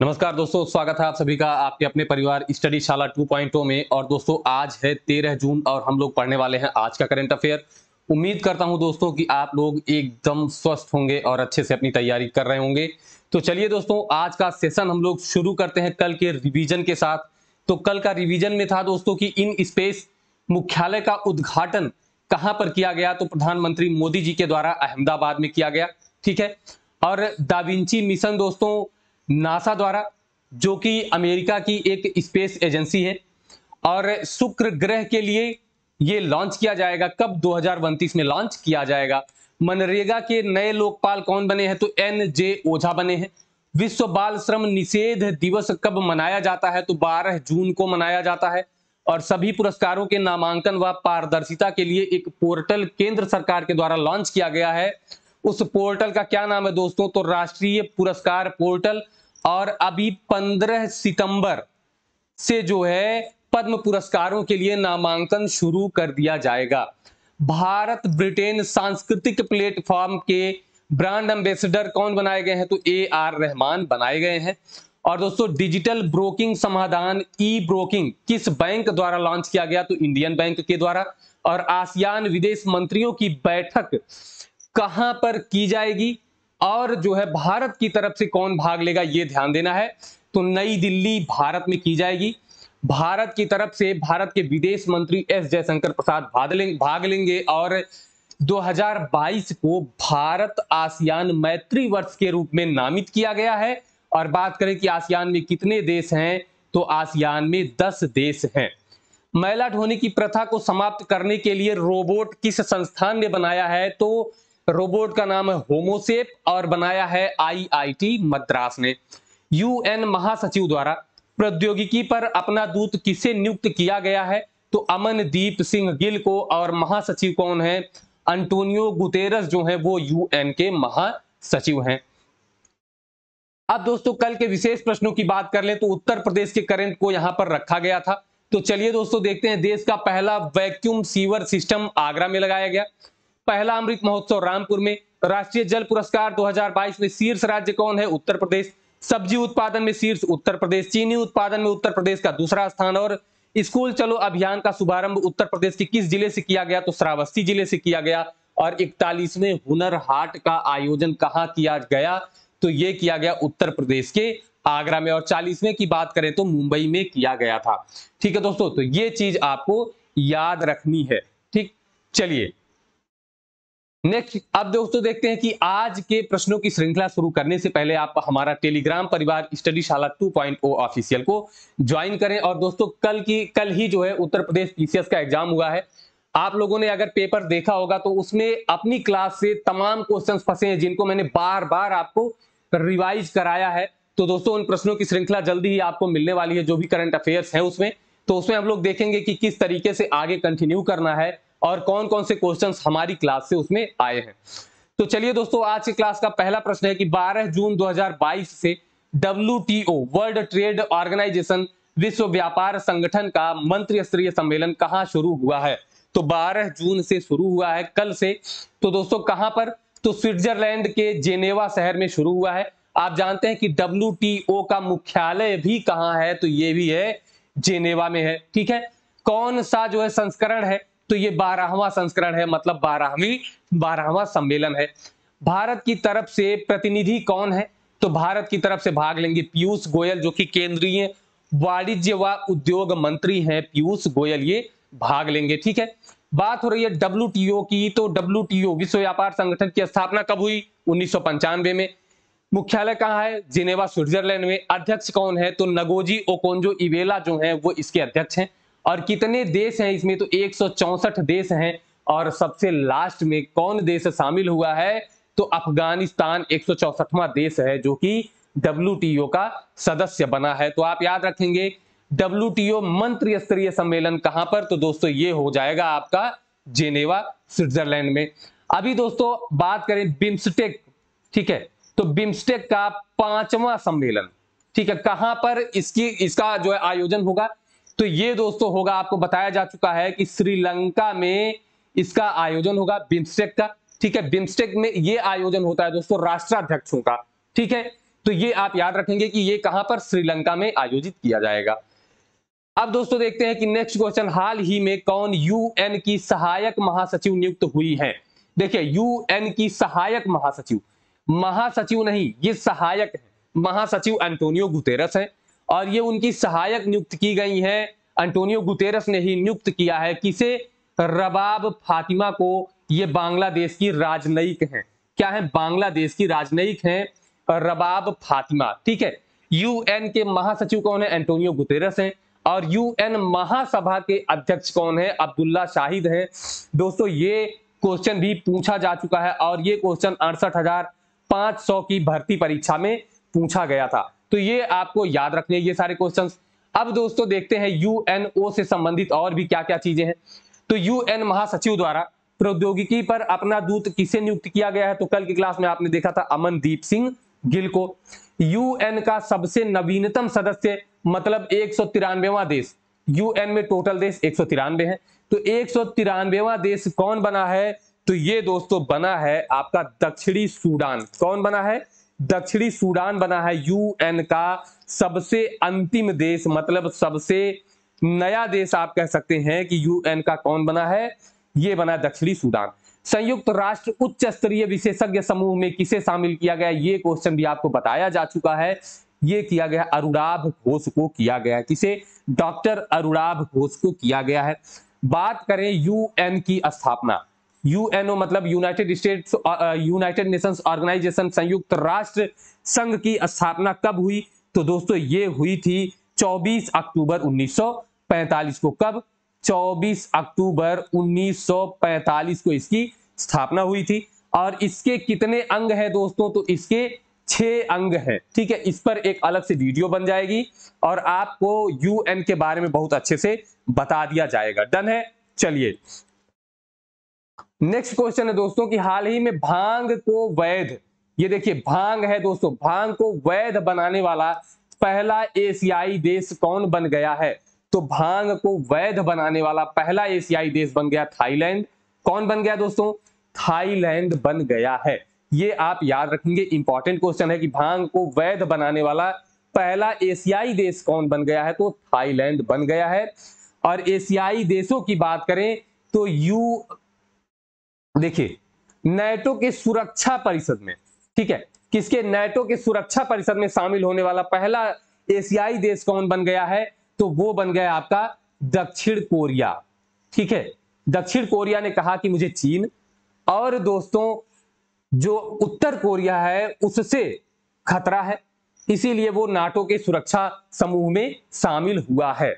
नमस्कार दोस्तों, स्वागत है आप सभी का आपके अपने परिवार स्टडी शाला 2.0 में। और दोस्तों आज है 13 जून और हम लोग पढ़ने वाले हैं आज का करंट अफेयर। उम्मीद करता हूं दोस्तों कि आप लोग एकदम स्वस्थ होंगे और अच्छे से अपनी तैयारी कर रहे होंगे। तो चलिए दोस्तों, आज का सेशन हम लोग शुरू करते हैं कल के रिवीजन के साथ। तो कल का रिवीजन में था दोस्तों कि इन स्पेस मुख्यालय का उद्घाटन कहां पर किया गया, तो प्रधानमंत्री मोदी जी के द्वारा अहमदाबाद में किया गया। ठीक है। और दाविंची मिशन दोस्तों नासा द्वारा, जो कि अमेरिका की एक स्पेस एजेंसी है, और शुक्र ग्रह के लिए ये लॉन्च किया जाएगा। कब? 2029 में लॉन्च किया जाएगा। मनरेगा के नए लोकपाल कौन बने हैं? तो NJ ओझा बने हैं। विश्व बाल श्रम निषेध दिवस कब मनाया जाता है? तो 12 जून को मनाया जाता है। और सभी पुरस्कारों के नामांकन व पारदर्शिता के लिए एक पोर्टल केंद्र सरकार के द्वारा लॉन्च किया गया है। उस पोर्टल का क्या नाम है दोस्तों? तो राष्ट्रीय पुरस्कार पोर्टल। और अभी 15 सितंबर से जो है पद्म पुरस्कारों के लिए नामांकन शुरू कर दिया जाएगा। भारत ब्रिटेन सांस्कृतिक प्लेटफॉर्म के ब्रांड एम्बेसडर कौन बनाए गए हैं? तो AR रहमान बनाए गए हैं। और दोस्तों डिजिटल ब्रोकिंग समाधान ई ब्रोकिंग किस बैंक द्वारा लॉन्च किया गया? तो इंडियन बैंक के द्वारा। और आसियान विदेश मंत्रियों की बैठक कहां पर की जाएगी और जो है भारत की तरफ से कौन भाग लेगा, यह ध्यान देना है। तो नई दिल्ली भारत में की जाएगी। भारत की तरफ से भारत के विदेश मंत्री S जयशंकर प्रसाद भाग लेंगे। और 2022 को भारत आसियान मैत्री वर्ष के रूप में नामित किया गया है। और बात करें कि आसियान में कितने देश हैं, तो आसियान में 10 देश हैं। मैला ढोने की प्रथा को समाप्त करने के लिए रोबोट किस संस्थान ने बनाया है? तो रोबोट का नाम है होमोसेप और बनाया है IIT मद्रास ने। UN महासचिव द्वारा प्रौद्योगिकी पर अपना दूत किसे नियुक्त किया गया है? तो अमनदीप सिंह गिल को। और महासचिव कौन है? अंटोनियो गुतेरस जो है वो UN के महासचिव हैं। अब दोस्तों कल के विशेष प्रश्नों की बात कर ले तो उत्तर प्रदेश के करंट को यहां पर रखा गया था। तो चलिए दोस्तों देखते हैं, देश का पहला वैक्यूम सीवर सिस्टम आगरा में लगाया गया। पहला अमृत महोत्सव रामपुर में। राष्ट्रीय जल पुरस्कार 2022 में शीर्ष राज्य कौन है? उत्तर प्रदेश। सब्जी उत्पादन में शीर्ष उत्तर प्रदेश। चीनी उत्पादन में उत्तर प्रदेश का दूसरा स्थान। और स्कूल चलो अभियान का शुभारंभ उत्तर प्रदेश के किस जिले से किया गया? तो श्रावस्ती जिले से किया गया। और 41वें हुनर हाट का आयोजन कहां किया गया? तो यह किया गया उत्तर प्रदेश के आगरा में। और 40वें की बात करें तो मुंबई में किया गया था। ठीक है दोस्तों, तो ये चीज आपको याद रखनी है। ठीक, चलिए नेक्स्ट। अब दोस्तों देखते हैं कि आज के प्रश्नों की श्रृंखला शुरू करने से पहले आप हमारा टेलीग्राम परिवार स्टडी शाला 2.0 ऑफिशियल को ज्वाइन करें। और दोस्तों कल ही जो है उत्तर प्रदेश PCS का एग्जाम हुआ है। आप लोगों ने अगर पेपर देखा होगा तो उसमें अपनी क्लास से तमाम क्वेश्चंस फंसे हैं जिनको मैंने बार बार आपको रिवाइज कराया है। तो दोस्तों उन प्रश्नों की श्रृंखला जल्दी ही आपको मिलने वाली है, जो भी करंट अफेयर्स हैं उसमें। तो उसमें हम लोग देखेंगे कि किस तरीके से आगे कंटिन्यू करना है और कौन कौन से क्वेश्चंस हमारी क्लास से उसमें आए हैं। तो चलिए दोस्तों, आज की क्लास का पहला प्रश्न है कि 12 जून 2022 से WTO वर्ल्ड ट्रेड ऑर्गेनाइजेशन विश्व व्यापार संगठन का मंत्री स्तरीय सम्मेलन कहां शुरू हुआ है? तो 12 जून से शुरू हुआ है, कल से। तो दोस्तों कहां पर? तो स्विट्जरलैंड के जेनेवा शहर में शुरू हुआ है। आप जानते हैं कि WTO का मुख्यालय भी कहां है? तो ये भी है जेनेवा में है। ठीक है। कौन सा जो है संस्करण है? तो ये 12वां संस्करण है, मतलब 12वां सम्मेलन है। भारत की तरफ से प्रतिनिधि कौन है? तो भारत की तरफ से भाग लेंगे पीयूष गोयल, जो कि केंद्रीय वाणिज्य व उद्योग मंत्री हैं। पीयूष गोयल ये भाग लेंगे। ठीक है। बात हो रही है WTO की, तो WTO विश्व व्यापार संगठन की स्थापना कब हुई? 1995 में। मुख्यालय कहां है? जिनेवा स्विट्जरलैंड में। अध्यक्ष कौन है? तो नगोजी ओकोंजो इवेला जो है वो इसके अध्यक्ष हैं। और कितने देश हैं इसमें? तो 164 देश हैं। और सबसे लास्ट में कौन देश शामिल हुआ है? तो अफगानिस्तान 164वां देश है जो कि WTO का सदस्य बना है। तो आप याद रखेंगे WTO मंत्री स्तरीय सम्मेलन कहां पर? तो दोस्तों ये हो जाएगा आपका जेनेवा स्विट्जरलैंड में। अभी दोस्तों बात करें बिम्स्टेक। ठीक है। तो बिम्स्टेक का 5वां सम्मेलन, ठीक है, कहां पर इसका जो है आयोजन होगा? तो ये दोस्तों होगा, आपको बताया जा चुका है कि श्रीलंका में इसका आयोजन होगा बिम्स्टेक का। ठीक है। बिम्स्टेक में ये आयोजन होता है दोस्तों राष्ट्राध्यक्षों का। ठीक है। तो ये आप याद रखेंगे कि ये कहां पर, श्रीलंका में आयोजित किया जाएगा। अब दोस्तों देखते हैं कि नेक्स्ट क्वेश्चन, हाल ही में कौन यूएन की सहायक महासचिव नियुक्त हुई है। देखिए यूएन की सहायक महासचिव, महासचिव नहीं ये सहायक है, महासचिव एंटोनियो गुतेरस है और ये उनकी सहायक नियुक्त की गई है। एंटोनियो गुतेरस ने ही नियुक्त किया है किसे, रबाब फातिमा को। ये बांग्लादेश की राजनयिक हैं, क्या है, बांग्लादेश की राजनयिक हैं रबाब फातिमा, ठीक है। यूएन के महासचिव कौन है, एंटोनियो गुतेरस हैं और यूएन महासभा के अध्यक्ष कौन है, अब्दुल्ला शाहिद हैं। दोस्तों ये क्वेश्चन भी पूछा जा चुका है और ये क्वेश्चन 68,500 की भर्ती परीक्षा में पूछा गया था, तो ये आपको याद रखने ये सारे क्वेश्चंस। अब दोस्तों देखते हैं यूएनओ से संबंधित और भी क्या क्या चीजें हैं। तो यूएन महासचिव द्वारा प्रौद्योगिकी पर अपना दूत किसे नियुक्त किया गया है, तो कल की क्लास में आपने देखा था अमनदीप सिंह गिल को। यूएन का सबसे नवीनतम सदस्य मतलब 193वां देश, यूएन में टोटल देश 193 हैं, तो 193वां देश कौन बना है, तो ये दोस्तों बना है आपका दक्षिणी सूडान। कौन बना है, दक्षिणी सूडान बना है यूएन का सबसे अंतिम देश, मतलब सबसे नया देश आप कह सकते हैं कि यूएन का कौन बना है, ये बना है दक्षिणी सूडान। संयुक्त राष्ट्र उच्च स्तरीय विशेषज्ञ समूह में किसे शामिल किया गया, ये क्वेश्चन भी आपको बताया जा चुका है। ये किया गया अरुणाभ घोष को किया गया है, किसे, डॉक्टर अरुणाभ घोष को किया गया है। बात करें यूएन की स्थापना, यूएनओ मतलब यूनाइटेड नेशंस ऑर्गेनाइजेशन, संयुक्त राष्ट्र संघ की स्थापना कब हुई, तो दोस्तों ये हुई थी 24 अक्टूबर 1945 को। कब, 24 अक्टूबर 1945 को इसकी स्थापना हुई थी। और इसके कितने अंग हैं दोस्तों, तो इसके 6 अंग हैं, ठीक है। इस पर एक अलग से वीडियो बन जाएगी और आपको यूएन के बारे में बहुत अच्छे से बता दिया जाएगा। डन है, चलिए नेक्स्ट क्वेश्चन है दोस्तों कि हाल ही में भांग को वैध, ये देखिए भांग है दोस्तों, भांग को वैध बनाने वाला पहला एशियाई देश कौन बन गया है, तो भांग को वैध बनाने वाला पहला एशियाई देश बन गया थाईलैंड। कौन बन गया दोस्तों, थाईलैंड बन गया है। ये आप याद रखेंगे, इंपॉर्टेंट क्वेश्चन है कि भांग को वैध बनाने वाला पहला एशियाई देश कौन बन गया है, तो थाईलैंड बन गया है। और एशियाई देशों की बात करें तो देखिए नाटो के सुरक्षा परिषद में, ठीक है, किसके, नाटो के सुरक्षा परिषद में शामिल होने वाला पहला एशियाई देश कौन बन गया है, तो वो बन गया आपका दक्षिण कोरिया, ठीक है। दक्षिण कोरिया ने कहा कि मुझे चीन और दोस्तों जो उत्तर कोरिया है उससे खतरा है, इसीलिए वो नाटो के सुरक्षा समूह में शामिल हुआ है।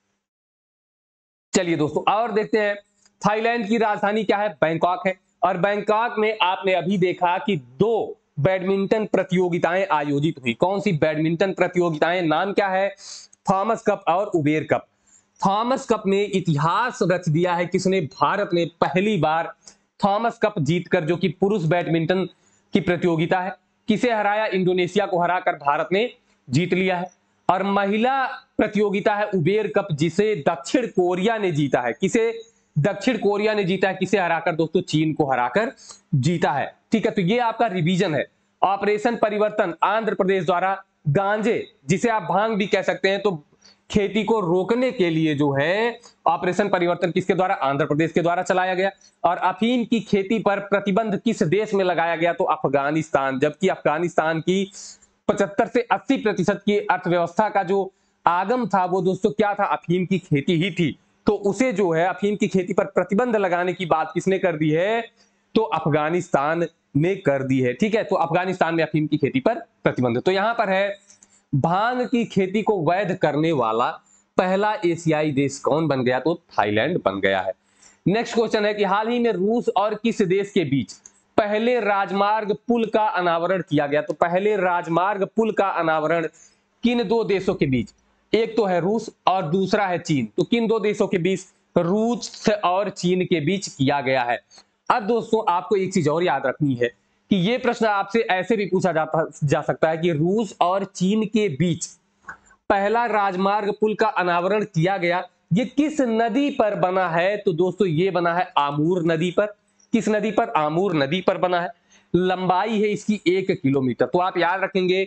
चलिए दोस्तों और देखते हैं, थाईलैंड की राजधानी क्या है, बैंकॉक है। और बैंकॉक में आपने अभी देखा कि 2 बैडमिंटन प्रतियोगिताएं आयोजित हुई। कौन सी बैडमिंटन प्रतियोगिताएं, नाम क्या है, थॉमस कप और उबेर कप। थॉमस कप में इतिहास रच दिया है किसने, भारत ने पहली बार थॉमस कप जीतकर, जो कि पुरुष बैडमिंटन की प्रतियोगिता है, किसे हराया, इंडोनेशिया को हराकर भारत ने जीत लिया है। और महिला प्रतियोगिता है उबेर कप, जिसे दक्षिण कोरिया ने जीता है, किसे, दक्षिण कोरिया ने जीता है, किसे हराकर दोस्तों, चीन को हराकर जीता है, ठीक है। तो ये आपका रिवीजन है। ऑपरेशन परिवर्तन आंध्र प्रदेश द्वारा गांजे, जिसे आप भांग भी कह सकते हैं, तो खेती को रोकने के लिए जो है ऑपरेशन परिवर्तन किसके द्वारा, आंध्र प्रदेश के द्वारा चलाया गया। और अफीम की खेती पर प्रतिबंध किस देश में लगाया गया, तो अफगानिस्तान। जबकि अफगानिस्तान की 75 से 80% की अर्थव्यवस्था का जो आगम था वो दोस्तों क्या था, अफीम की खेती ही थी। तो उसे जो है अफीम की खेती पर प्रतिबंध लगाने की बात किसने कर दी है, तो अफगानिस्तान ने कर दी है, ठीक है। तो अफगानिस्तान में अफीम की खेती पर प्रतिबंध। तो यहां पर है भांग की खेती को वैध करने वाला पहला एशियाई देश कौन बन गया, तो थाईलैंड बन गया है। नेक्स्ट क्वेश्चन है कि हाल ही में रूस और किस देश के बीच पहले राजमार्ग पुल का अनावरण किया गया, तो पहले राजमार्ग पुल का अनावरण किन 2 देशों के बीच, एक तो है रूस और दूसरा है चीन। तो किन 2 देशों के बीच, रूस और चीन के बीच किया गया है। अब दोस्तों आपको एक चीज और याद रखनी है कि ये प्रश्न आपसे ऐसे भी पूछा जा सकता है कि रूस और चीन के बीच पहला राजमार्ग पुल का अनावरण किया गया, ये किस नदी पर बना है, तो दोस्तों ये बना है आमूर नदी पर। किस नदी पर, आमूर नदी पर बना है। लंबाई है इसकी 1 किलोमीटर। तो आप याद रखेंगे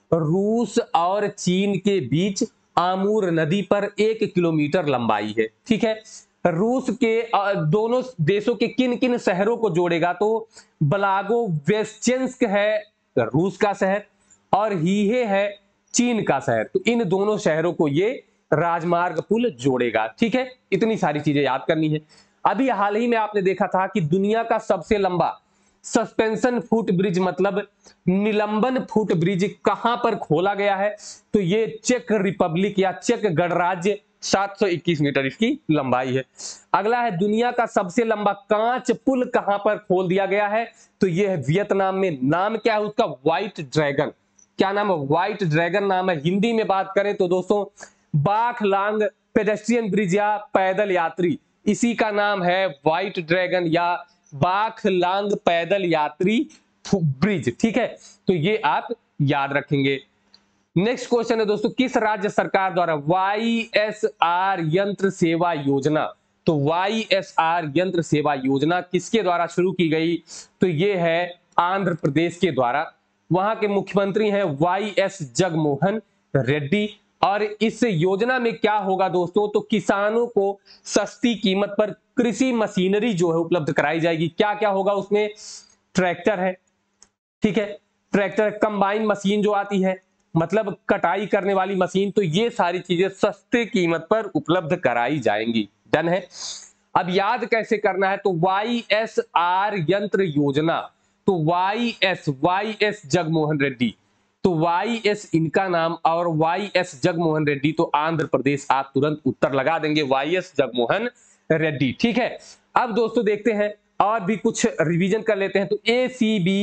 रूस और चीन के बीच आमूर नदी पर 1 किलोमीटर लंबाई है। ठीक है, रूस के दोनों देशों के किन किन शहरों को जोड़ेगा, तो ब्लागोवेस्चेंस्क है रूस का शहर और हीहे है चीन का शहर। तो इन दोनों शहरों को ये राजमार्ग पुल जोड़ेगा। ठीक है, इतनी सारी चीजें याद करनी है। अभी हाल ही में आपने देखा था कि दुनिया का सबसे लंबा सस्पेंशन फुट ब्रिज मतलब निलंबन फुट ब्रिज कहां पर खोला गया है, तो ये चेक रिपब्लिक या चेक गणराज्य 721 मीटर इसकी लंबाई है। अगला है दुनिया का सबसे लंबा कांच पुल कहां पर खोल दिया गया है, तो ये है वियतनाम में। नाम क्या है उसका? White dragon. क्या नाम है? व्हाइट ड्रैगन नाम है। हिंदी में बात करें तो दोस्तों बाख लांग पेडेस्ट्रियन ब्रिज या पैदल यात्री, इसी का नाम है व्हाइट ड्रैगन या बाख लांग पैदल यात्री ब्रिज। ठीक है, तो ये आप याद रखेंगे। नेक्स्ट क्वेश्चन है दोस्तों, किस राज्य सरकार द्वारा YSR यंत्र सेवा योजना, तो YSR यंत्र सेवा योजना किसके द्वारा शुरू की गई, तो ये है आंध्र प्रदेश के द्वारा। वहां के मुख्यमंत्री हैं YS जगनमोहन रेड्डी। और इस योजना में क्या होगा दोस्तों, तो किसानों को सस्ती कीमत पर कृषि मशीनरी जो है उपलब्ध कराई जाएगी। क्या क्या होगा उसमें? ट्रैक्टर है, ठीक है, ट्रैक्टर, कंबाइन मशीन जो आती है मतलब कटाई करने वाली मशीन, तो ये सारी चीजें सस्ते कीमत पर उपलब्ध कराई जाएंगी। डन है। अब याद कैसे करना है, तो YSR यंत्र योजना, तो YS जगनमोहन रेड्डी, तो YS इनका नाम और YS जगनमोहन रेड्डी, तो आंध्र प्रदेश। आप तुरंत उत्तर लगा देंगे YS जगनमोहन रेड्डी। ठीक है, अब दोस्तों देखते हैं और भी कुछ रिवीजन कर लेते हैं। तो ACB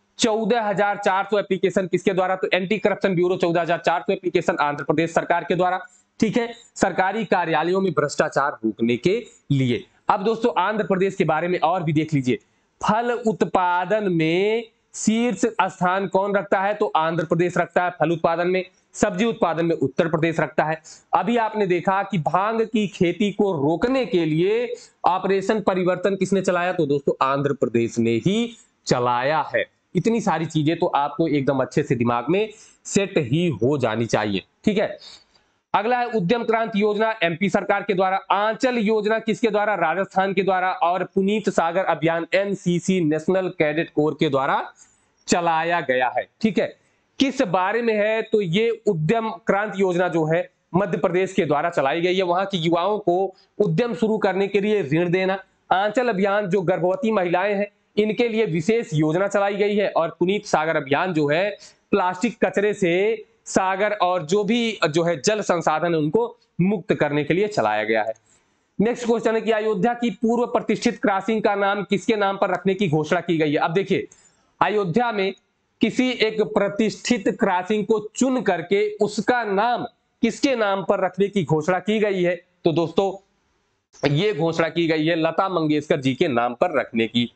14,400 एप्लीकेशन किसके द्वारा, तो anti corruption bureau 14,400 application Andhra Pradesh सरकार के द्वारा। ठीक है, सरकारी कार्यालयों में भ्रष्टाचार रोकने के लिए। अब दोस्तों आंध्र प्रदेश के बारे में और भी देख लीजिए। फल उत्पादन में शीर्ष स्थान कौन रखता है, तो आंध्र प्रदेश रखता है फल उत्पादन में। सब्जी उत्पादन में उत्तर प्रदेश रखता है। अभी आपने देखा कि भांग की खेती को रोकने के लिए ऑपरेशन परिवर्तन किसने चलाया, तो दोस्तों आंध्र प्रदेश ने ही चलाया है। इतनी सारी चीजें तो आपको एकदम अच्छे से दिमाग में सेट ही हो जानी चाहिए। ठीक है, अगला है उद्यम क्रांति योजना MP सरकार के द्वारा। आंचल योजना किसके द्वारा, राजस्थान के द्वारा। और पुनीत सागर अभियान NCC नेशनल कैडेट कोर के द्वारा चलाया गया है। ठीक है, किस बारे में है, तो ये उद्यम क्रांति योजना जो है मध्य प्रदेश के द्वारा चलाई गई है। वहां के युवाओं को उद्यम शुरू करने के लिए ऋण देना। आंचल अभियान जो गर्भवती महिलाएं हैं इनके लिए विशेष योजना चलाई गई है। और पुनीत सागर अभियान जो है प्लास्टिक कचरे से सागर और जो है जल संसाधन उनको मुक्त करने के लिए चलाया गया है। नेक्स्ट क्वेश्चन है कि अयोध्या की पूर्व प्रतिष्ठित क्रॉसिंग का नाम किसके नाम पर रखने की घोषणा की गई है। अब देखिए, अयोध्या में किसी एक प्रतिष्ठित क्रॉसिंग को चुन करके उसका नाम किसके नाम पर रखने की घोषणा की गई है, तो दोस्तों ये घोषणा की गई है लता मंगेशकर जी के नाम पर रखने की।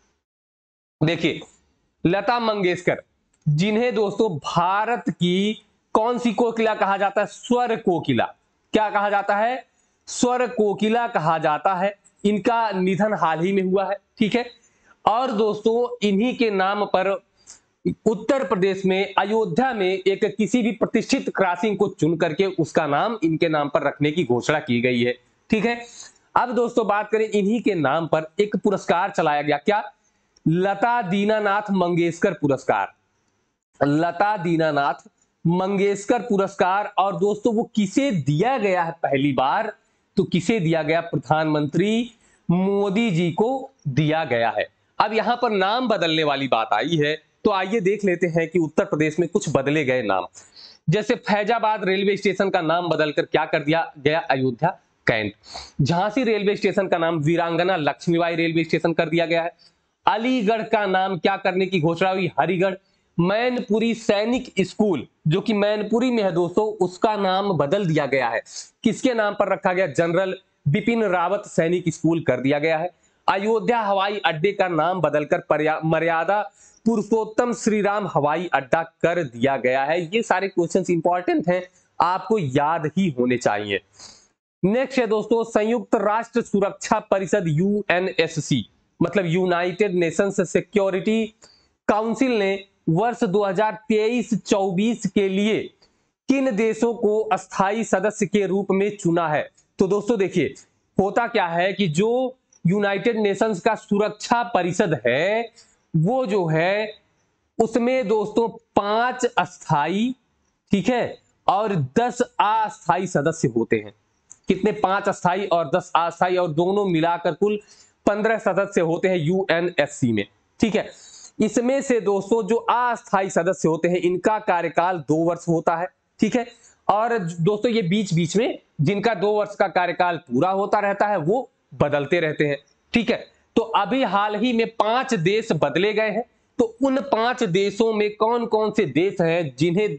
देखिए, लता मंगेशकर जिन्हें दोस्तों भारत की कौन सी कोकिला कहा जाता है, स्वर कोकिला। क्या कहा जाता है, स्वर कोकिला कहा जाता है। इनका निधन हाल ही में हुआ है। ठीक है, और दोस्तों इन्हीं के नाम पर उत्तर प्रदेश में अयोध्या में एक किसी भी प्रतिष्ठित क्रॉसिंग को चुन करके उसका नाम इनके नाम पर रखने की घोषणा की गई है। ठीक है, अब दोस्तों बात करें, इन्हीं के नाम पर एक पुरस्कार चलाया गया। क्या? लता दीनानाथ मंगेशकर पुरस्कार। लता दीनानाथ मंगेशकर पुरस्कार। और दोस्तों वो किसे दिया गया है पहली बार, तो किसे दिया गया, प्रधानमंत्री मोदी जी को दिया गया है। अब यहां पर नाम बदलने वाली बात आई है, तो आइए देख लेते हैं कि उत्तर प्रदेश में कुछ बदले गए नाम। जैसे फैजाबाद रेलवे स्टेशन का नाम बदलकर क्या कर दिया गया, Ayodhya cantt. Jhansi railway station का नाम वीरांगना लक्ष्मीबाई रेलवे स्टेशन कर दिया गया है। अलीगढ़ का नाम क्या करने की घोषणा हुई, हरिगढ़। मैनपुरी सैनिक स्कूल जो कि मैनपुरी में है दोस्तों, उसका नाम बदल दिया गया है। किसके नाम पर रखा गया, जनरल बिपिन रावत सैनिक स्कूल कर दिया गया है। अयोध्या हवाई अड्डे का नाम बदलकर मर्यादा पुरुषोत्तम श्री राम हवाई अड्डा कर दिया गया है। ये सारे क्वेश्चंस इंपॉर्टेंट हैं, आपको याद ही होने चाहिए। नेक्स्ट है दोस्तों, संयुक्त राष्ट्र सुरक्षा परिषद UNSC मतलब यूनाइटेड नेशंस सिक्योरिटी काउंसिल ने वर्ष 2023-24 के लिए किन देशों को अस्थायी सदस्य के रूप में चुना है? तो दोस्तों देखिए, होता क्या है कि जो यूनाइटेड नेशंस का सुरक्षा परिषद है वो जो है उसमें दोस्तों 5 अस्थाई, ठीक है, और 10 अस्थाई सदस्य होते हैं। कितने? 5 अस्थाई और 10 अस्थाई, और दोनों मिलाकर कुल 15 सदस्य होते हैं यूएनएससी में, ठीक है। इसमें से दोस्तों जो अस्थाई सदस्य होते हैं इनका कार्यकाल 2 वर्ष होता है, ठीक है। और दोस्तों ये बीच बीच में जिनका 2 वर्ष का कार्यकाल पूरा होता रहता है वो बदलते रहते हैं, ठीक है। तो अभी हाल ही में 5 देश बदले गए हैं। तो उन 5 देशों में कौन कौन से देश हैं जिन्हें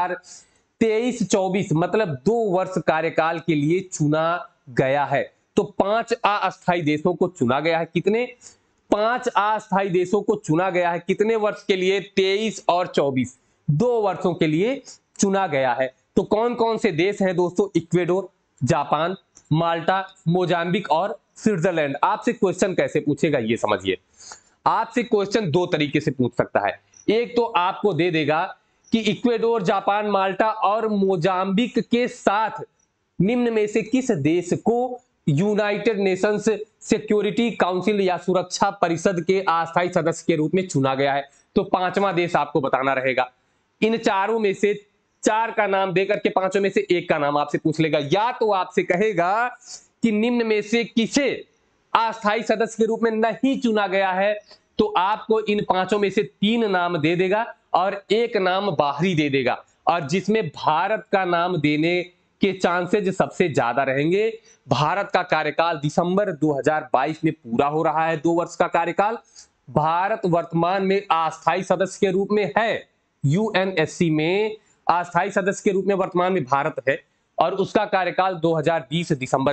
2023-24 मतलब 2 वर्ष कार्यकाल के लिए चुना गया है? तो 5 अस्थायी देशों को चुना गया है। कितने? 5 अस्थायी देशों को चुना गया है। कितने वर्ष के लिए? 23 और 24, 2 वर्षों के लिए चुना गया है। तो कौन कौन से देश हैं दोस्तों? इक्वेडोर, जापान, माल्टा, मोजाम्बिक और स्विट्जरलैंड। आपसे क्वेश्चन कैसे पूछेगा ये समझिए। आपसे क्वेश्चन 2 तरीके से पूछ सकता है। एक तो आपको दे देगा कि इक्वेडोर, जापान, माल्टा और मोजाम्बिक के साथ निम्न में से किस देश को यूनाइटेड नेशंस सिक्योरिटी काउंसिल या सुरक्षा परिषद के अस्थायी सदस्य के रूप में चुना गया है? तो 5वां देश आपको बताना रहेगा। इन चारों में से 4 का नाम देकर के 5 में से 1 का नाम आपसे पूछ लेगा। या तो आपसे कहेगा कि निम्न में से किसे अस्थायी सदस्य के रूप में नहीं चुना गया है, तो आपको इन 5 में से 3 नाम दे देगा और 1 नाम बाहरी दे देगा, और जिसमें भारत का नाम देने के चांसेज सबसे ज्यादा रहेंगे। भारत का कार्यकाल दिसंबर 2022 में पूरा हो रहा है, 2 वर्ष का कार्यकाल। भारत वर्तमान में अस्थायी सदस्य के रूप में है यूएनएससी में, अस्थायी सदस्य के रूप में वर्तमान में भारत है, और उसका कार्यकाल 2022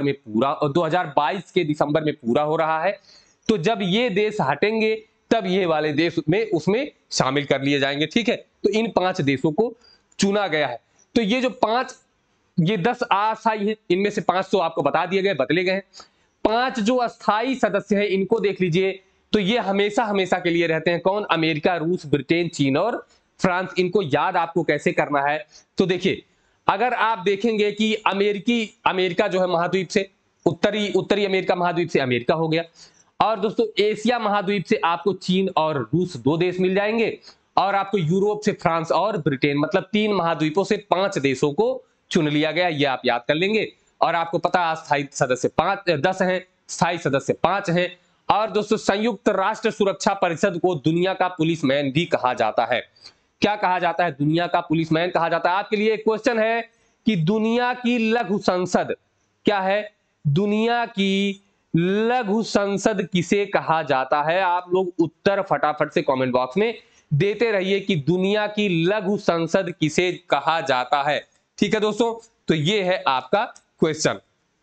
के दिसंबर में पूरा हो रहा है। तो जब ये देश हटेंगे तब ये वाले देश में उसमें शामिल कर लिए जाएंगे, ठीक है। तो इन 5 देशों को चुना गया है। तो ये जो 5, ये 10 अस्थायी है, इनमें से 5 तो आपको बता दिए गए, बदले गए हैं। 5 जो अस्थायी सदस्य हैं इनको देख लीजिए, तो ये हमेशा हमेशा के लिए रहते हैं। कौन? अमेरिका, रूस, ब्रिटेन, चीन और फ्रांस। इनको याद आपको कैसे करना है? तो देखिए, अगर आप देखेंगे कि अमेरिका जो है महाद्वीप से, उत्तरी अमेरिका महाद्वीप से अमेरिका हो गया, और दोस्तों एशिया महाद्वीप से आपको चीन और रूस 2 देश मिल जाएंगे, और आपको यूरोप से फ्रांस और ब्रिटेन, मतलब 3 महाद्वीपों से 5 देशों को चुन लिया गया। ये आप याद कर लेंगे। और आपको पता है अस्थायी सदस्य 10 हैं, स्थायी सदस्य 5 हैं। और दोस्तों संयुक्त राष्ट्र सुरक्षा परिषद को दुनिया का पुलिसमैन भी कहा जाता है। क्या कहा जाता है? दुनिया का पुलिसमैन कहा जाता है। आपके लिए एक क्वेश्चन है कि दुनिया की लघु संसद क्या है? दुनिया की लघु संसद किसे कहा जाता है? आप लोग उत्तर फटाफट से कमेंट बॉक्स में देते रहिए कि दुनिया की लघु संसद किसे कहा जाता है, ठीक है दोस्तों। तो ये है आपका क्वेश्चन।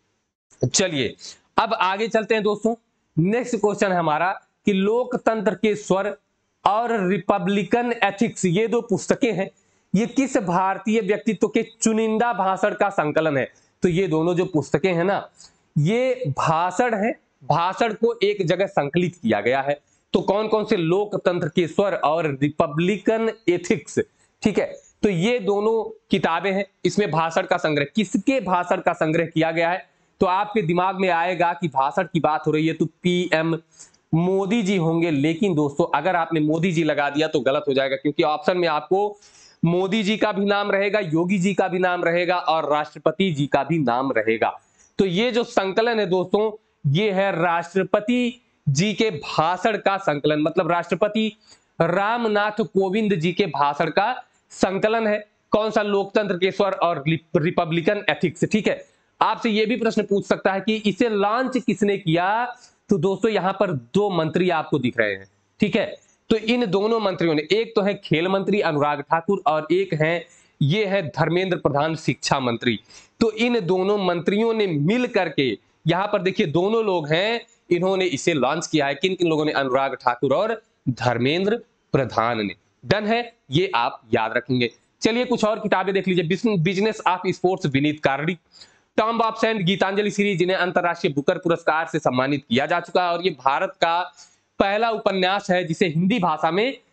चलिए अब आगे चलते हैं दोस्तों। नेक्स्ट क्वेश्चन है हमारा कि लोकतंत्र के स्वर और रिपब्लिकन एथिक्स, ये 2 पुस्तकें हैं, ये किस भारतीय व्यक्तित्व के चुनिंदा भाषण का संकलन है? तो ये दोनों जो पुस्तकें हैं ना, ये भाषण है, भाषण को एक जगह संकलित किया गया है। तो कौन कौन से? लोकतंत्र के स्वर और रिपब्लिकन एथिक्स, ठीक है। तो ये दोनों किताबें हैं। इसमें भाषण का संग्रह, किसके भाषण का संग्रह किया गया है? तो आपके दिमाग में आएगा कि भाषण की बात हो रही है तो पीएम मोदी जी होंगे। लेकिन दोस्तों अगर आपने मोदी जी लगा दिया तो गलत हो जाएगा, क्योंकि ऑप्शन में आपको मोदी जी का भी नाम रहेगा, योगी जी का भी नाम रहेगा और राष्ट्रपति जी का भी नाम रहेगा। तो ये जो संकलन है दोस्तों, ये है राष्ट्रपति जी के भाषण का संकलन, मतलब राष्ट्रपति रामनाथ कोविंद जी के भाषण का संकलन है। कौन सा? लोकतंत्र के स्वर और रिपब्लिकन एथिक्स, ठीक है। आपसे यह भी प्रश्न पूछ सकता है कि इसे लॉन्च किसने किया? तो दोस्तों यहां पर 2 मंत्री आपको दिख रहे हैं, ठीक है। तो इन दोनों मंत्रियों ने, एक तो है खेल मंत्री अनुराग ठाकुर और एक है ये है धर्मेंद्र प्रधान शिक्षा मंत्री। तो इन दोनों मंत्रियों ने मिल करके, यहां पर देखिए दोनों लोग हैं, इन्होंने इसे लॉन्च किया है। किन किन लोगों ने? अनुराग ठाकुर और धर्मेंद्र प्रधान ने। डन है, ये आप याद रखेंगे। चलिए कुछ और किताबें देख लीजिए। बिजनेस ऑफ स्पोर्ट्स विनीत कार्डी, tomb of sand Geetanjali Shree, जिन्हें अंतरराष्ट्रीय बुकर पुरस्कार से सम्मानित किया जा चुका है, और ये भारत का पहला उपन्यास है जिसे हिंदी भाषा में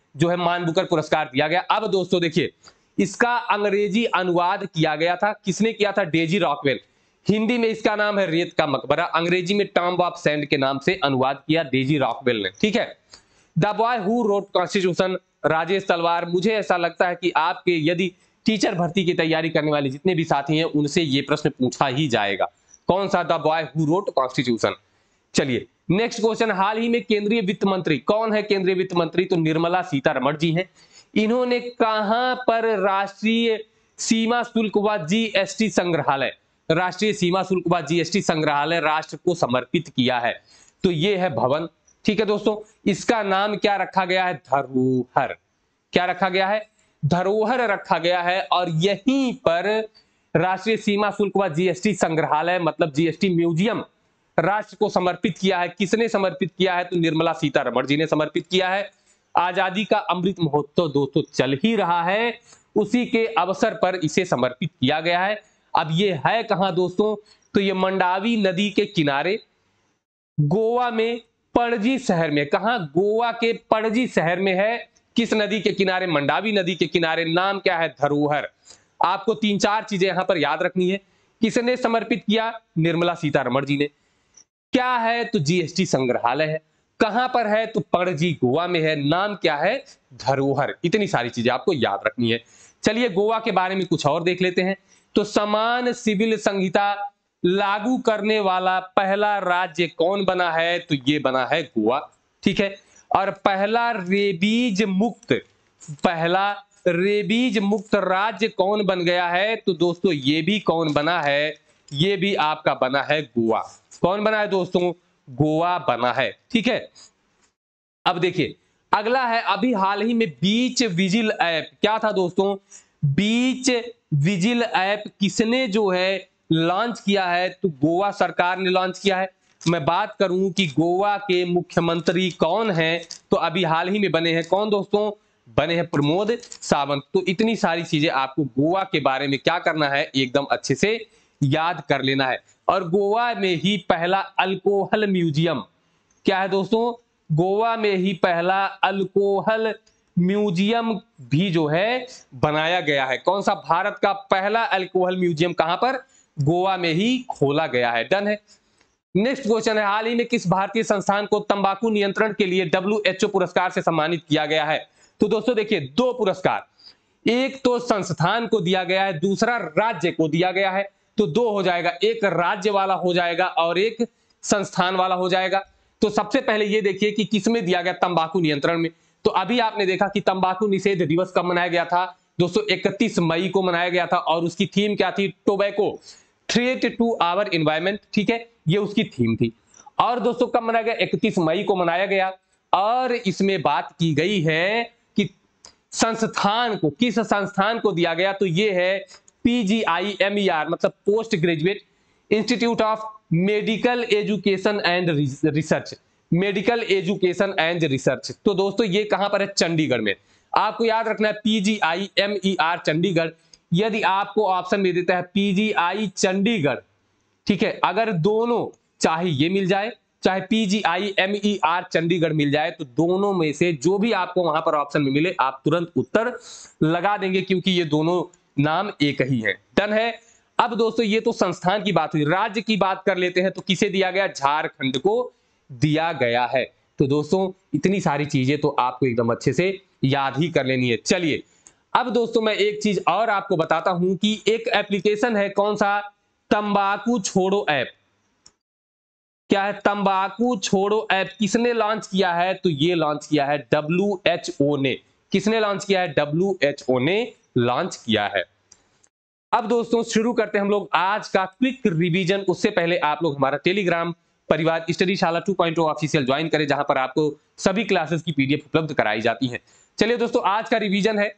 जो है मान बुकर पुरस्कार दिया गया। अब दोस्तों देखिए, इसका अंग्रेजी अनुवाद किया गया था, किसने किया था? Daisy Rockwell. हिंदी में इसका नाम है रेत का मकबरा, अंग्रेजी में टॉम्ब ऑफ सैंड के नाम से अनुवाद किया डेजी रॉकवेल ने, ठीक है। The boy who wrote constitution, Rajesh Talwar. मुझे ऐसा लगता है कि आपके यदि टीचर भर्ती की तैयारी करने वाले जितने भी साथी हैं उनसे ये प्रश्न पूछा ही जाएगा, कौन सा? The boy who wrote constitution. चलिए नेक्स्ट क्वेश्चन, हाल ही में केंद्रीय वित्त मंत्री कौन है? केंद्रीय वित्त मंत्री तो निर्मला सीतारमण जी हैं। इन्होंने कहां पर राष्ट्रीय सीमा शुल्क व जीएसटी संग्रहालय, राष्ट्रीय सीमा शुल्क व जीएसटी संग्रहालय राष्ट्र को समर्पित किया है? तो ये है भवन, ठीक है दोस्तों। इसका नाम क्या रखा गया है? धरोहर। क्या रखा गया है? धरोहर रखा गया है। और यहीं पर राष्ट्रीय सीमा शुल्क व जीएसटी संग्रहालय मतलब जीएसटी म्यूजियम राष्ट्र को समर्पित किया है। किसने समर्पित किया है? तो निर्मला सीतारमण जी ने समर्पित किया है। आजादी का अमृत महोत्सव दोस्तों चल ही रहा है, उसी के अवसर पर इसे समर्पित किया गया है। अब ये है कहां दोस्तों? तो ये मंडावी नदी के किनारे गोवा में पणजी शहर में। कहां? गोवा के पणजी शहर में है। किस नदी के किनारे? मंडावी नदी के किनारे। नाम क्या है? धरोहर। आपको 3-4 चीजें यहां पर याद रखनी है। किसने समर्पित किया? निर्मला सीतारमण जी ने। क्या है? तो जीएसटी संग्रहालय है। कहां पर है? तो पणजी गोवा में है। नाम क्या है? धरोहर। इतनी सारी चीजें आपको याद रखनी है। चलिए गोवा के बारे में कुछ और देख लेते हैं। तो समान सिविल संहिता लागू करने वाला पहला राज्य कौन बना है? तो ये बना है गोवा, ठीक है। और पहला रेबीज मुक्त राज्य कौन बन गया है? तो दोस्तों ये भी कौन बना है? ये भी आपका बना है गोवा। कौन बना है दोस्तों? गोवा बना है, ठीक है। अब देखिए अगला है, अभी हाल ही में बीच विजिल ऐप। क्या था दोस्तों? बीच विजिल ऐप किसने जो है लॉन्च किया है? तो गोवा सरकार ने लॉन्च किया है। मैं बात करूं कि गोवा के मुख्यमंत्री कौन हैं, तो अभी हाल ही में बने हैं कौन दोस्तों? बने हैं प्रमोद सावंत। तो इतनी सारी चीजें आपको गोवा के बारे में क्या करना है? एकदम अच्छे से याद कर लेना है। और गोवा में ही पहला अल्कोहल म्यूजियम, क्या है दोस्तों? गोवा में ही पहला अल्कोहल म्यूजियम भी जो है बनाया गया है। कौन सा? भारत का पहला अल्कोहल म्यूजियम कहां पर? गोवा में ही खोला गया है। डन है। नेक्स्ट क्वेश्चन है, हाल ही में किस भारतीय संस्थान को तंबाकू नियंत्रण के लिए WHO पुरस्कार से सम्मानित किया गया है? तो दोस्तों देखिए 2 पुरस्कार, एक तो संस्थान को दिया गया है, दूसरा राज्य को दिया गया है। तो 2 हो जाएगा, एक राज्य वाला हो जाएगा और एक संस्थान वाला हो जाएगा। तो सबसे पहले ये देखिए कि किसमें दिया गया? तंबाकू नियंत्रण में। तो अभी आपने देखा कि तंबाकू निषेध दिवस कब मनाया गया था दोस्तों? 31 मई को मनाया गया था। और उसकी थीम क्या थी? Tobacco threat to our environment, ठीक है, ये उसकी थीम थी। और दोस्तों कब मनाया गया? 31 मई को मनाया गया। और इसमें बात की गई है कि संस्थान को, किस संस्थान को दिया गया? तो ये है PGIMER मतलब post graduate institute of medical education and research. Medical education and research. तो दोस्तों ये कहां पर है? चंडीगढ़ में। आपको याद रखना है PGIMER चंडीगढ़। यदि आपको ऑप्शन में देता है PGI चंडीगढ़, ठीक है, अगर दोनों चाहे ये मिल जाए चाहे PGIMER चंडीगढ़ मिल जाए, तो दोनों में से जो भी आपको वहां पर ऑप्शन में मिले आप तुरंत उत्तर लगा देंगे, क्योंकि ये दोनों नाम एक ही है। डन है। अब दोस्तों ये तो संस्थान की बात हुई, राज्य की बात कर लेते हैं। तो किसे दिया गया? झारखंड को दिया गया है। तो दोस्तों इतनी सारी चीजें तो आपको एकदम अच्छे से याद ही कर लेनी है। चलिए अब दोस्तों मैं एक चीज और आपको बताता हूं कि एक एप्लीकेशन है, कौन सा? तंबाकू छोड़ो ऐप। क्या है? तंबाकू छोड़ो ऐप किसने लॉन्च किया है? तो ये लॉन्च किया है WHO ने। किसने लॉन्च किया है? WHO ने लॉन्च किया है। अब दोस्तों शुरू करते हैं हम लोग आज का क्विक रिवीजन। उससे पहले आप लोग हमारा टेलीग्राम परिवार स्टडी शाला 2.0 ऑफिशियल ज्वाइन करें, जहां पर आपको सभी क्लासेस की PDF उपलब्ध कराई जाती है। चलिए दोस्तों आज का रिवीजन है,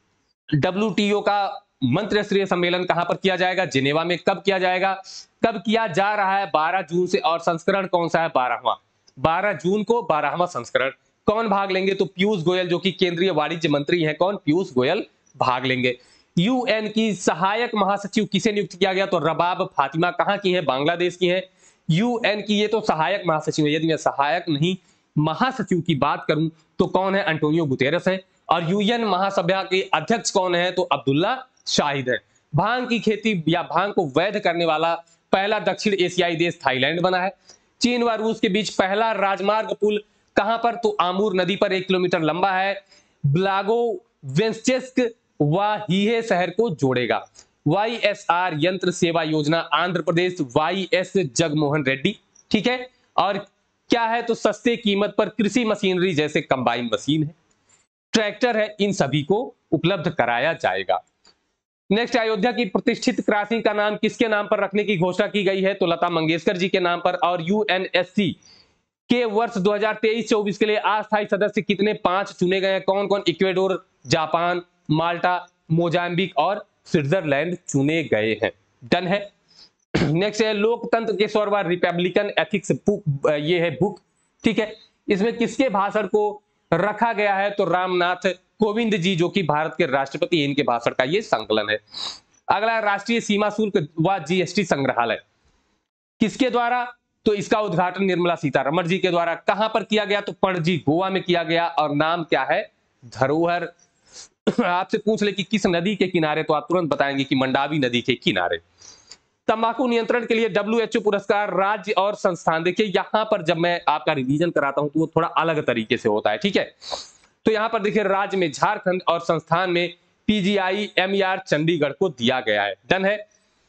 WTO का मंत्रिस्तरीय सम्मेलन कहां पर किया जाएगा? जिनेवा में। कब किया जाएगा? कब किया जा रहा है? 12 जून से। और संस्करण कौन सा है? 12वां। 12 जून को 12वां संस्करण। कौन भाग लेंगे? तो पीयूष गोयल, जो कि केंद्रीय वाणिज्य मंत्री हैं। कौन? पीयूष गोयल भाग लेंगे। UN की सहायक महासचिव किसे नियुक्त किया गया? तो रबाब फातिमा। कहां की है? बांग्लादेश की है। UN की ये तो सहायक महासचिव है, यदि मैं सहायक नहीं महासचिव की बात करूं तो कौन है? एंटोनियो गुतेरेस है। और यूएन महासभा के अध्यक्ष कौन है? तो अब्दुल्ला शाहिद है। भांग की खेती या भांग को वैध करने वाला पहला दक्षिण एशियाई देश थाईलैंड बना है। चीन व रूस के बीच पहला राजमार्ग पुल कहां पर? तो आमूर नदी पर 1 किलोमीटर लंबा है। ब्लागोवेंस्क व हीहे शहर को जोड़ेगा। वाईएसआर यंत्र सेवा योजना आंध्र प्रदेश, वाईएस जगमोहन रेड्डी। ठीक है। और क्या है? तो सस्ते कीमत पर कृषि मशीनरी जैसे कंबाइन मशीन है, ट्रैक्टर है, इन सभी को उपलब्ध कराया जाएगा। नेक्स्ट, अयोध्या की प्रतिष्ठित क्रॉसिंग का नाम किसके नाम पर रखने की घोषणा की गई है? तो लता मंगेशकर जी के नाम पर। और यूएनएससी के वर्ष 2023-24 के लिए अस्थायी सदस्य कितने? 5 चुने गए हैं। कौन कौन? इक्वेडोर, जापान, माल्टा, मोजाम्बिक और स्विट्जरलैंड चुने गए हैं। डन है। नेक्स्ट है लोकतंत्र के स्वर व रिपब्लिकन एथिक्स बुक, ये है बुक। ठीक है। इसमें किसके भाषण को रखा गया है? तो रामनाथ कोविंद जी, जो कि भारत के राष्ट्रपति, इनके भाषण का ये संकलन है। अगला, राष्ट्रीय सीमा शुल्क व जीएसटी संग्रहालय किसके द्वारा? तो इसका उद्घाटन निर्मला सीतारमण जी के द्वारा। कहां पर किया गया? तो पणजी, गोवा में किया गया। और नाम क्या है? धरोहर। आपसे पूछ ले कि किस नदी के किनारे, तो आप तुरंत बताएंगे कि मंडावी नदी के किनारे। तंबाकू नियंत्रण के लिए डब्ल्यूएचओ पुरस्कार राज्य और संस्थान। देखिए यहां पर जब मैं आपका रिवीजन कराता हूं तो वो थोड़ा अलग तरीके से होता है। ठीक है। तो यहां पर देखिए राज्य में झारखंड और संस्थान में पीजीआईएमईआर चंडीगढ़ को दिया गया है। डन है।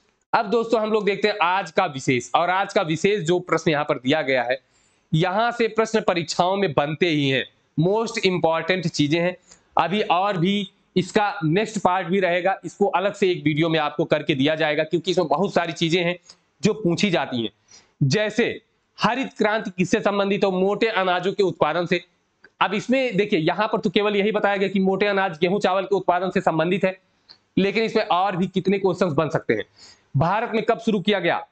अब दोस्तों हम लोग देखते हैं आज का विशेष। और आज का विशेष जो प्रश्न यहां पर दिया गया है, यहां से प्रश्न परीक्षाओं में बनते ही हैं, मोस्ट इंपॉर्टेंट चीजें हैं। अभी और भी इसका नेक्स्ट पार्ट भी रहेगा, इसको अलग से एक वीडियो में आपको करके दिया जाएगा, क्योंकि इसमें बहुत सारी चीजें हैं जो पूछी जाती हैं। जैसे हरित क्रांति किससे संबंधित है? मोटे अनाजों के उत्पादन से। अब इसमें देखिए यहां पर तो केवल यही बताया गया कि मोटे अनाज, गेहूं, चावल के उत्पादन से संबंधित है, लेकिन इसमें और भी कितने क्वेश्चंस बन सकते हैं। भारत में कब शुरू किया गया?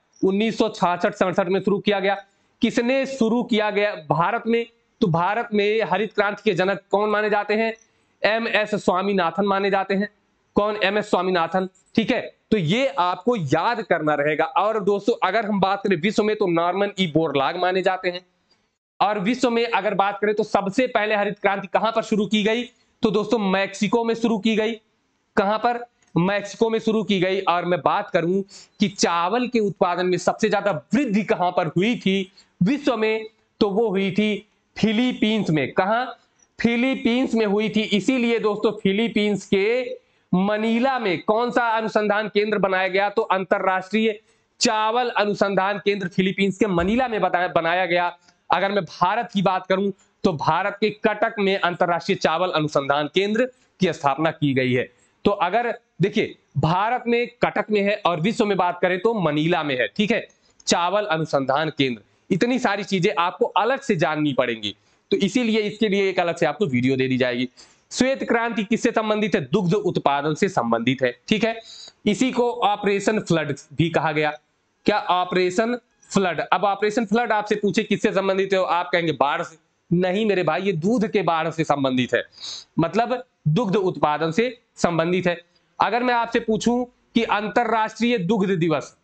1966-67 में शुरू किया गया। किसने शुरू किया गया भारत में? तो भारत में हरित क्रांति के जनक कौन माने जाते हैं? एमएस स्वामीनाथन माने जाते हैं। कौन? एमएस स्वामीनाथन। ठीक है। तो ये आपको याद करना रहेगा। और दोस्तों अगर हम बात करें विश्व में, तो नॉर्मन ई बोरलाग माने जाते हैं। और विश्व में अगर बात करें तो सबसे पहले हरित क्रांति कहां पर शुरू की गई? तो दोस्तों मैक्सिको में शुरू की गई। कहां पर? मैक्सिको में शुरू की गई। और मैं बात करूं कि चावल के उत्पादन में सबसे ज्यादा वृद्धि कहां पर हुई थी विश्व में? तो वो हुई थी फिलीपींस में। कहां? फिलीपींस में हुई थी। इसीलिए दोस्तों फिलीपींस के मनीला में कौन सा अनुसंधान केंद्र बनाया गया? तो अंतरराष्ट्रीय चावल अनुसंधान केंद्र फिलीपींस के मनीला में बनाया गया। अगर मैं भारत की बात करूं तो भारत के कटक में अंतरराष्ट्रीय चावल अनुसंधान केंद्र की स्थापना की गई है। तो अगर देखिए भारत में कटक में है और विश्व में बात करें तो मनीला में है। ठीक है। चावल अनुसंधान केंद्र। इतनी सारी चीजें आपको अलग से जाननी पड़ेंगी, तो इसीलिए इसके लिए एक अलग से आपको वीडियो दे दी जाएगी। श्वेत क्रांति किससे संबंधित है? दुग्ध उत्पादन से संबंधित है। ठीक है। इसी को ऑपरेशन फ्लड भी कहा गया। क्या? Operation flood. अब ऑपरेशन फ्लड आपसे पूछे किससे संबंधित है, आप कहेंगे बाढ़ से। नहीं मेरे भाई, ये दूध के बाढ़ से संबंधित है, मतलब दुग्ध उत्पादन से संबंधित है। अगर मैं आपसे पूछूं कि अंतरराष्ट्रीय दुग्ध दिवस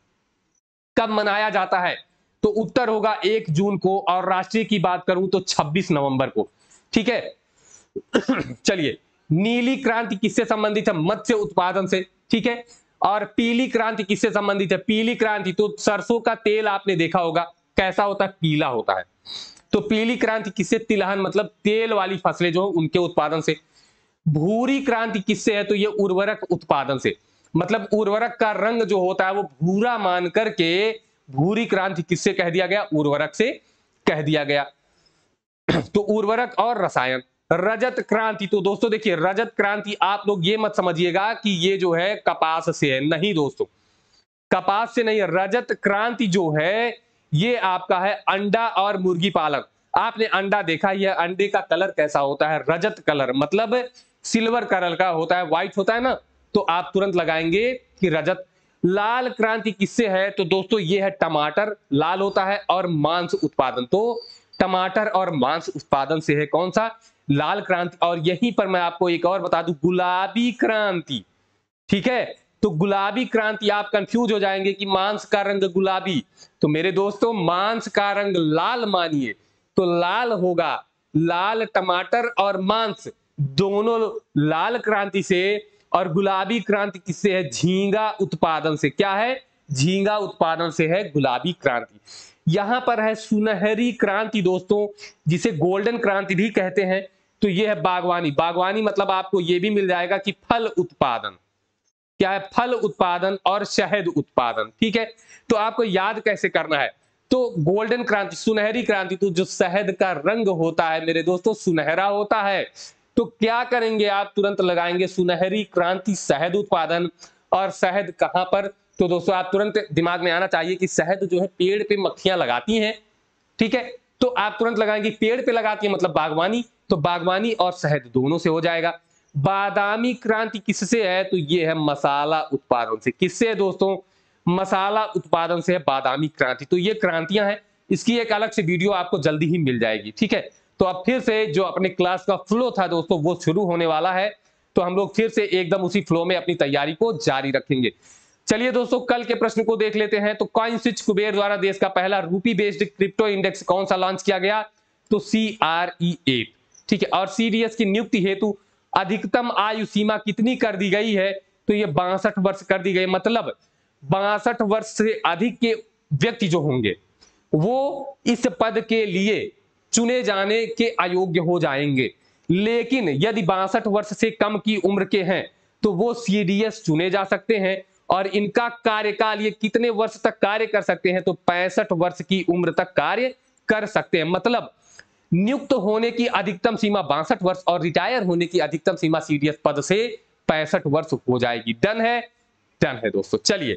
कब मनाया जाता है, तो उत्तर होगा 1 जून को। और राष्ट्रीय की बात करूं तो 26 नवंबर को। ठीक है। चलिए, नीली क्रांति किससे संबंधित है? मत्स्य उत्पादन से। ठीक है। और पीली क्रांति किससे संबंधित है? पीली क्रांति तो सरसों का तेल आपने देखा होगा कैसा होता है? पीला होता है। तो पीली क्रांति किससे? तिलहन, मतलब तेल वाली फसलें जो उनके उत्पादन से। भूरी क्रांति किससे है? तो ये उर्वरक उत्पादन से, मतलब उर्वरक का रंग जो होता है वो भूरा मान करके भूरी क्रांति किससे कह दिया गया? उर्वरक से कह दिया गया। तो उर्वरक और रसायन। रजत क्रांति, तो दोस्तों देखिए रजत क्रांति आप लोग ये मत समझिएगा कि ये जो है कपास से है, नहीं दोस्तों, कपास से नहीं। रजत क्रांति जो है ये आपका है अंडा और मुर्गी पालन। आपने अंडा देखा ही है, अंडे का कलर कैसा होता है? रजत कलर, मतलब सिल्वर कलर का होता है, व्हाइट होता है ना, तो आप तुरंत लगाएंगे कि रजत। लाल क्रांति किससे है? तो दोस्तों ये है टमाटर, लाल होता है, और मांस उत्पादन। तो टमाटर और मांस उत्पादन से है कौन सा? लाल क्रांति। और यहीं पर मैं आपको एक और बता दूं, गुलाबी क्रांति। ठीक है। तो गुलाबी क्रांति, आप कंफ्यूज हो जाएंगे कि मांस का रंग गुलाबी, तो मेरे दोस्तों मांस का रंग लाल मानिए, तो लाल होगा, लाल टमाटर और मांस दोनों लाल क्रांति से, और गुलाबी क्रांति किससे है? झींगा उत्पादन से। क्या है? झींगा उत्पादन से है गुलाबी क्रांति। यहां पर है सुनहरी क्रांति दोस्तों, जिसे गोल्डन क्रांति भी कहते हैं। तो यह है बागवानी। बागवानी मतलब आपको यह भी मिल जाएगा कि फल उत्पादन। क्या है? फल उत्पादन और शहद उत्पादन। ठीक है, तो आपको याद कैसे करना है? तो गोल्डन क्रांति, सुनहरी क्रांति, तो जो शहद का रंग होता है मेरे दोस्तों सुनहरा होता है। तो क्या करेंगे आप? तुरंत लगाएंगे सुनहरी क्रांति शहद उत्पादन। और शहद कहां पर? तो दोस्तों आप तुरंत दिमाग में आना चाहिए कि शहद जो है पेड़ पे मक्खियां लगाती हैं। ठीक है, तो आप तुरंत लगाएंगे पेड़ पे लगाती है मतलब बागवानी। तो बागवानी और शहद दोनों से हो जाएगा। बादामी क्रांति किससे है? तो ये है मसाला उत्पादन से। किससे है दोस्तों? मसाला उत्पादन से है बादामी क्रांति। तो ये क्रांतियां हैं, इसकी एक अलग से वीडियो आपको जल्दी ही मिल जाएगी। ठीक है, तो अब फिर से जो अपने क्लास का फ्लो था दोस्तों वो शुरू होने वाला है। तो हम लोग फिर से एकदम उसी फ्लो में अपनी तैयारी को जारी रखेंगे। चलिए दोस्तों कल के प्रश्न को देख लेते हैं। तो कॉइनस्विच कुबेर द्वारा देश का पहला रूपी बेस्ड क्रिप्टो इंडेक्स कौन सा लॉन्च किया गया? तो CRE8। ठीक है, और CDS की नियुक्ति हेतु अधिकतम आयु सीमा कितनी कर दी गई है? तो ये 62 वर्ष कर दी गई। मतलब 62 वर्ष से अधिक के व्यक्ति जो होंगे वो इस पद के लिए चुने जाने के अयोग्य हो जाएंगे। लेकिन यदि 62 वर्ष से कम की उम्र के हैं तो वो CDS चुने जा सकते हैं। और इनका कार्यकाल, ये कितने वर्ष तक कार्य कर सकते हैं? तो 65 वर्ष की उम्र तक कार्य कर सकते हैं। मतलब नियुक्त होने की अधिकतम सीमा 62 वर्ष और रिटायर होने की अधिकतम सीमा CDS पद से 65 वर्ष हो जाएगी। डन है? डन है दोस्तों। चलिए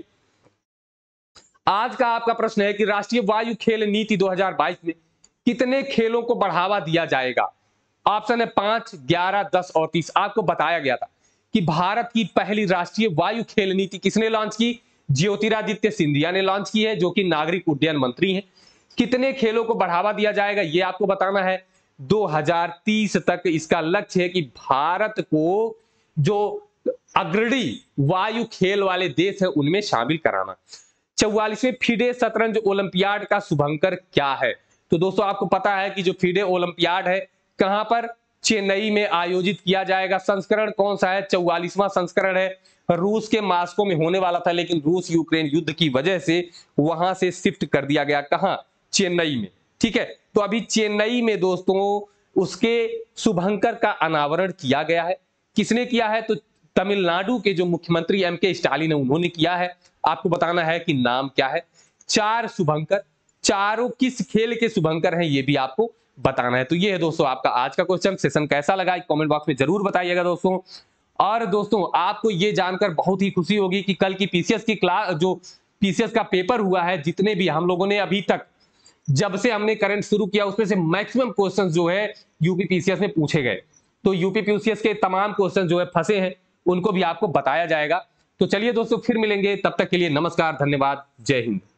आज का आपका प्रश्न है कि राष्ट्रीय वायु खेल नीति 2022 में कितने खेलों को बढ़ावा दिया जाएगा? ऑप्शन है 5, 11, 10 और 30। आपको बताया गया था कि भारत की पहली राष्ट्रीय वायु खेल नीति किसने लॉन्च की? ज्योतिरादित्य सिंधिया ने लॉन्च की है, जो कि नागरिक उड्डयन मंत्री हैं। कितने खेलों को बढ़ावा दिया जाएगा ये आपको बताना है। 2030 तक इसका लक्ष्य है कि भारत को जो अग्रणी वायु खेल वाले देश है उनमें शामिल कराना। 44वें फिडे शतरंज ओलंपियाड का शुभंकर क्या है? तो दोस्तों आपको पता है कि जो फिडे ओलंपियाड है कहां पर? चेन्नई में आयोजित किया जाएगा। संस्करण कौन सा है? 44वां संस्करण है। रूस के मास्को में होने वाला था, लेकिन रूस यूक्रेन युद्ध की वजह से वहां से शिफ्ट कर दिया गया। कहां? चेन्नई में। ठीक है, तो अभी चेन्नई में दोस्तों उसके शुभंकर का अनावरण किया गया है। किसने किया है? तो तमिलनाडु के जो मुख्यमंत्री MK स्टालिन है उन्होंने किया है। आपको बताना है कि नाम क्या है। 4 शुभंकर, चारों किस खेल के शुभंकर हैं ये भी आपको बताना है। तो ये है दोस्तों आपका आज का क्वेश्चन। सेशन कैसा लगा कमेंट बॉक्स में जरूर बताइएगा दोस्तों। और दोस्तों आपको ये जानकर बहुत ही खुशी होगी कि कल की PCS की क्लास, जो PCS का पेपर हुआ है, जितने भी हम लोगों ने अभी तक जब से हमने करंट शुरू किया उसमें से मैक्सिमम क्वेश्चंस जो है यूपी PCS में पूछे गए। तो यूपी PCS के तमाम क्वेश्चन जो है फंसे हैं उनको भी आपको बताया जाएगा। तो चलिए दोस्तों फिर मिलेंगे, तब तक के लिए नमस्कार, धन्यवाद, जय हिंद।